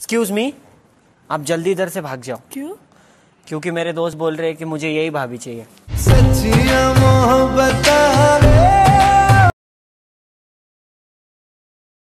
Excuse me, आप जल्दी इधर से भाग जाओ। क्यों? क्योंकि मेरे दोस्त बोल रहे हैं कि मुझे यही भाभी चाहिए। सच्चियां मोहब्बत